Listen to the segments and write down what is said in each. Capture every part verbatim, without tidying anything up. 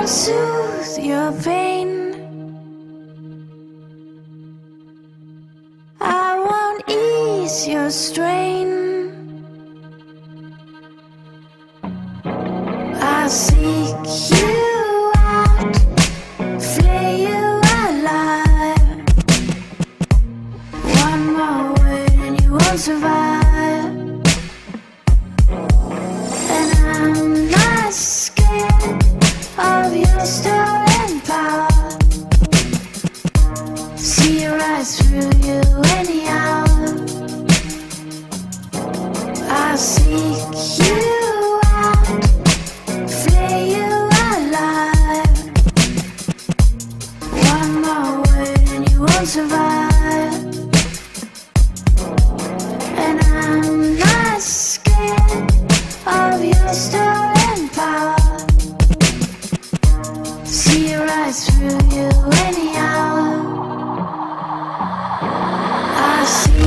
soothe your pain. I won't ease your strain. I'll seek you out, flay you alive. One more word and you won't survive. And I'm not scared of your stolen power. See right through you anyhow. I'll seek you out, flay you alive. One more word and you won't survive. And I'm not scared of your stolen power. See right through you anyhow. I see.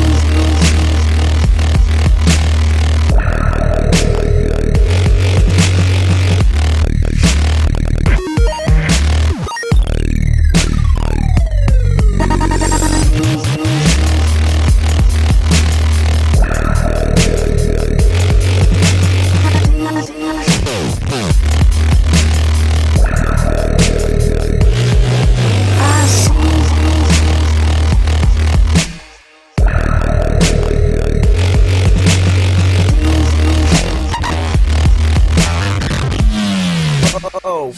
Oh.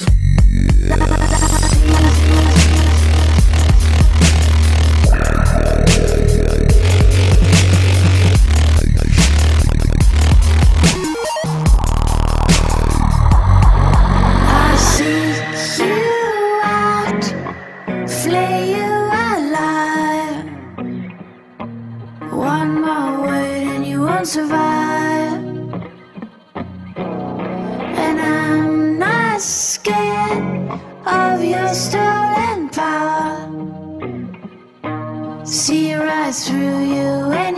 I'll seek you out, flay you alive. One more word and you won't survive. And I'm not scared of your stolen power. See right through you.